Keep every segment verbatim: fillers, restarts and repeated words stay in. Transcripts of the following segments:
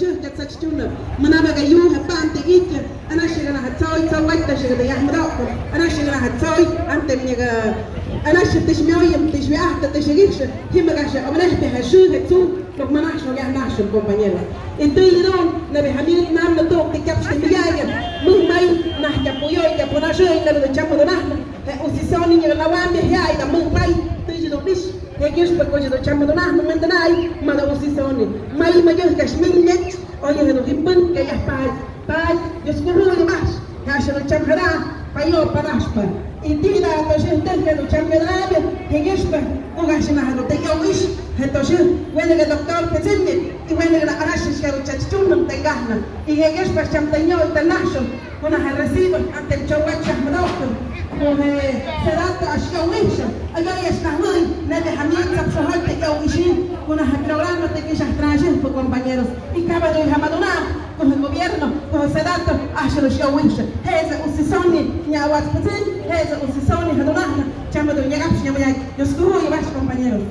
شو كتسجلنا من أبغى يوها بانت إيك أنا شغلنا هتسوي سويت شغلة يا مراكم أنا شغلنا هتسوي أنت من أنا شو تشمعي تشمع أحد تشجيش هم رجع أبغى بها شو هتسو لو ما نحشوا يا نحشوا كومبانيلا أنت يدون نبي حميد نام نطوق تكبش تبيعي مو ماي نحكي بويا يكبونا شو إلا بتجمعنا نحن وسيسوني يغلوان بيها إذا مو ماي تيجي دوبيش هيجيش بكوجي دو جمعنا نحن من دناي ما ده وسيسوني ماي ما جه كشمين نت أو يهدو جبن كيا باي باي يسكروا يماش عشان الجمهرة بايو بناشبا إنتي إذا تشين تلقى دو جمهرة هيجيش بك وعشان هذا تيجويش هتوشين وين الدكتور بتزني وين الأراشش كانوا تشتون تيجاهنا هيجيش بس جم تيجوا يتناشوا هنا هالرسيبة أنت تجوّد شهمراكم وسرات أشياء ويشة أجا يشنهوي نادي حميد سبشهر تيجويشين هنا هالبرنامج ما تيجي شهتراجين في compañeros y cada día hamadona con el gobierno con سرات أشياء أشياء ويشة هذا أسسوني نياوات بتن هذا أسسوني هدونا جمع دنيا قبش يوميا يسكروا يباش compañeros.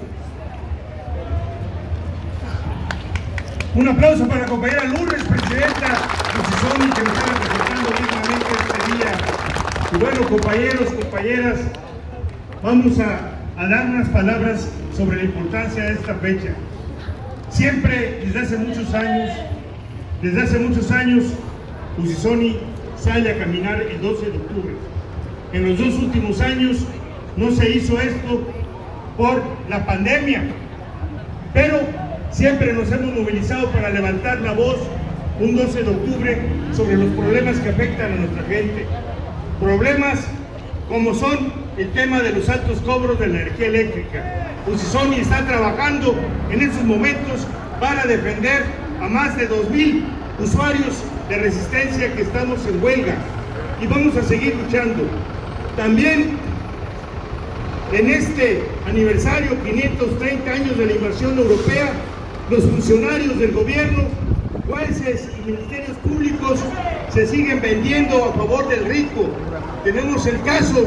Un aplauso para la compañera Lourdes, presidenta de Usisoni, que nos está representando dignamente este día. Y bueno, compañeros, compañeras, vamos a, a dar unas palabras sobre la importancia de esta fecha. Siempre, desde hace muchos años, desde hace muchos años, Usisoni sale a caminar el doce de octubre. En los dos últimos años no se hizo esto por la pandemia, pero siempre nos hemos movilizado para levantar la voz un doce de octubre sobre los problemas que afectan a nuestra gente. Problemas como son el tema de los altos cobros de la energía eléctrica. Usisoni está trabajando en estos momentos para defender a más de dos mil usuarios de resistencia que estamos en huelga y vamos a seguir luchando. También en este aniversario quinientos treinta años de la invasión europea, los funcionarios del gobierno, jueces y ministerios públicos se siguen vendiendo a favor del rico. Tenemos el caso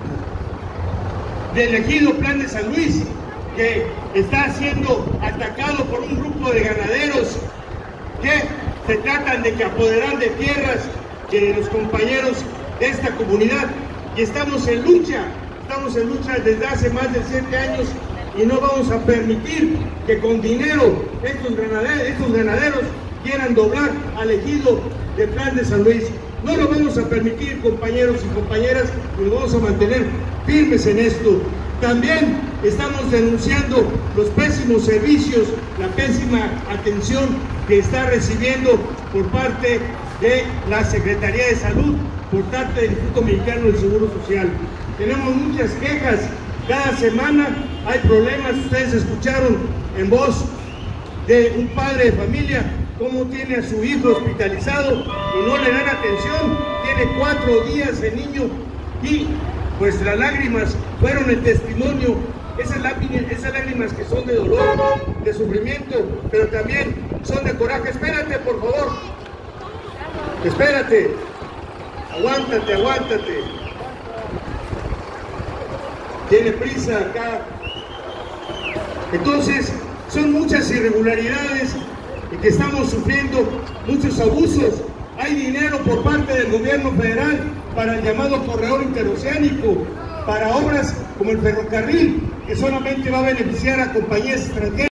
del ejido Plan de San Luis, que está siendo atacado por un grupo de ganaderos que se tratan de que apoderar de tierras de los compañeros de esta comunidad. Y estamos en lucha, estamos en lucha desde hace más de siete años y no vamos a permitir que con dinero estos ganaderos, estos ganaderos quieran doblar al ejido del Plan de San Luis. No lo vamos a permitir, compañeros y compañeras, y nos vamos a mantener firmes en esto. También estamos denunciando los pésimos servicios, la pésima atención que está recibiendo por parte de la Secretaría de Salud, por parte del Instituto Mexicano del Seguro Social. Tenemos muchas quejas, cada semana hay problemas. Ustedes escucharon en voz de un padre de familia cómo tiene a su hijo hospitalizado y no le dan atención, tiene cuatro días el niño y pues las lágrimas fueron el testimonio, esas lágrimas, esas lágrimas que son de dolor, de sufrimiento, pero también son de coraje. Espérate, por favor, espérate, aguántate, aguántate. Tiene prisa acá. Entonces, son muchas irregularidades y que estamos sufriendo, muchos abusos. Hay dinero por parte del gobierno federal para el llamado corredor interoceánico, para obras como el ferrocarril, que solamente va a beneficiar a compañías extranjeras.